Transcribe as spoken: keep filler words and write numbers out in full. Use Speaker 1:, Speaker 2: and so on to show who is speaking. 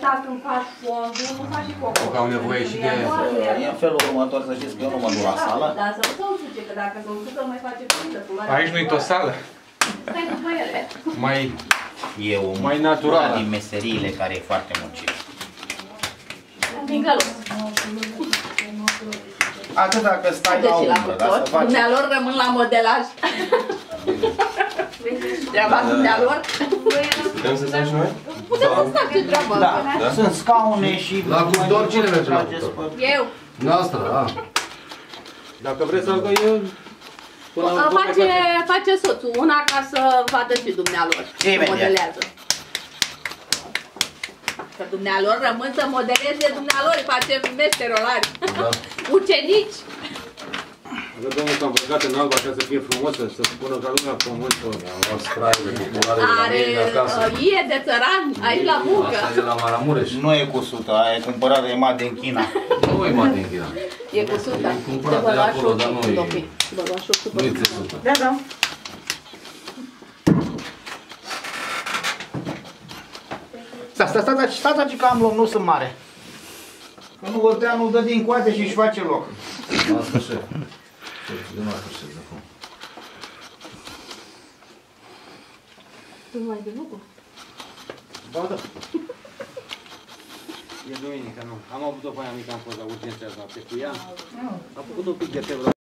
Speaker 1: asta când faci fondul, nu faci și cocor.
Speaker 2: Că au nevoie și de...
Speaker 3: E în felul următor, să știți că eu nu mă duc la sală.
Speaker 1: Dar să nu se usuce, că dacă se usucă, nu mai face pândă.
Speaker 2: Aici nu-i tot sală?
Speaker 1: Stai după ele.
Speaker 2: Mai...
Speaker 3: E o
Speaker 2: mai natural.
Speaker 3: Una din meseriile care e foarte muncită.
Speaker 1: Din gălos.
Speaker 3: Atât dacă stai la umbră, dar să faci...
Speaker 1: Dumnealor rămân la modelaj. Treaba dumnealor.
Speaker 4: Putem să stăm și noi?
Speaker 1: Putem să stăm, ce treabă.
Speaker 3: Da, sunt scaune și...
Speaker 4: La cuptor, cine merge la cuptor?
Speaker 1: Eu.
Speaker 4: Noastră, da. Dacă vreți să-l găi eu...
Speaker 1: Face, face soțul una ca să vadă și dumnealor.
Speaker 3: Imediat.
Speaker 1: Modelează. Că dumnealor rămân să modeleze dumnealor, îi facem meșterolari.
Speaker 4: Da.
Speaker 1: Ucenici.
Speaker 4: Că domnul s-a îmbrăcat în alb așa să fie frumosă, să spună ca lumea pământul. O straie de culoare de la mine acasă.
Speaker 1: Are ie de țăran, aici la muncă.
Speaker 4: Asta e de la Maramureș.
Speaker 3: Nu e cu sută, aia e cumpărată de made în China.
Speaker 4: Nu e made în China.
Speaker 1: E cu sută.
Speaker 4: E cumpărat de acolo, dar nu e... Nu e țesută.
Speaker 1: Da, da.
Speaker 3: Sta, sta, sta, sta, sta, că am loc, nu sunt mare. Că nu vă nu dă din coate și își face loc.
Speaker 4: Asta șef. Eu nu aștept de acum.
Speaker 1: Nu mai de lucru?
Speaker 4: Ba, da. E duminică, nu. Am avut o pe aia mică, am fost la urgență azi noapte cu ea. Am făcut un pic de febră.